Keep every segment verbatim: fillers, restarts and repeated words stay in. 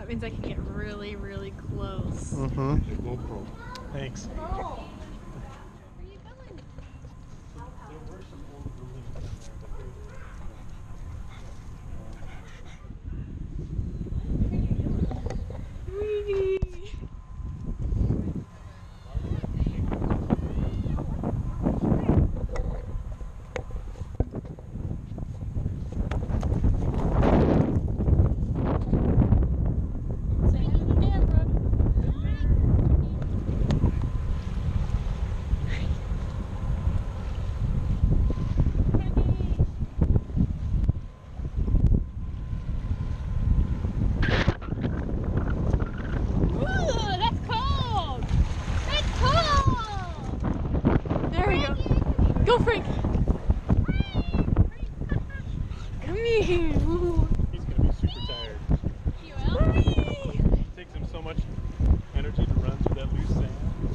means I can get really, really close. Mm-hmm. GoPro. Thanks. Oh. Go, Frank! Come here! He's gonna be super tired. He will? It takes him so much energy to run through that loose sand.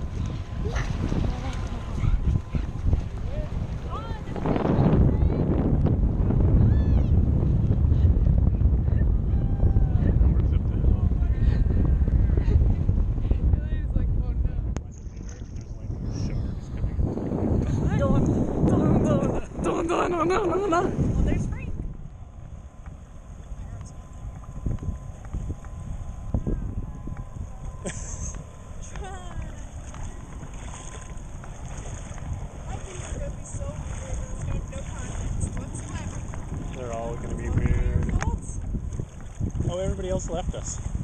No, no, no, no, no. Well, there's Frank. I think it's going to be so weird. It's going to have no context whatsoever. They're all going to be weird. Oh, everybody else left us.